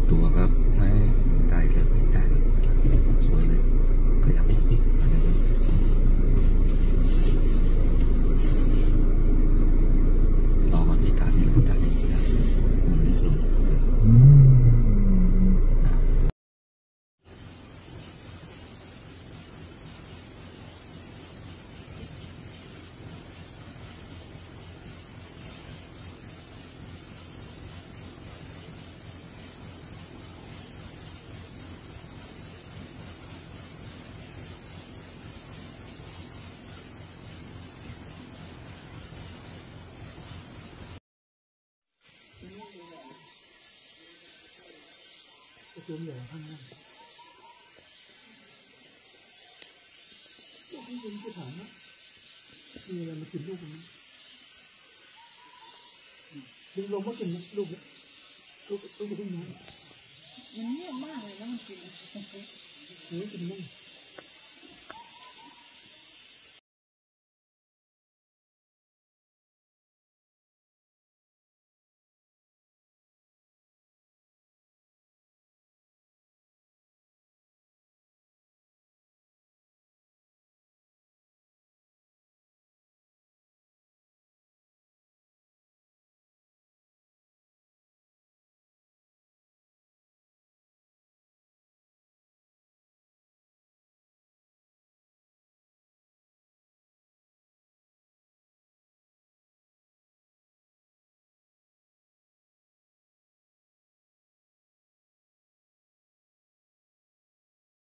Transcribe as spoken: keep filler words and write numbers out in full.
ตัวก็ไม่ได้เลยไม่ได้สวยเลยก็ยังไม่อีกรอมาพี่ตาที่เราตาดีนะมุมที่สุดตัวใหญ่ข้างหน้าลูกนี้เป็นที่ฐานนะมีอะไรมากินลูกนี้ดึงลงมากินนะลูกนี้ลูกลูกจะขึ้นมามันเงียบมากเลยนะมันกินนี่กินมั้ง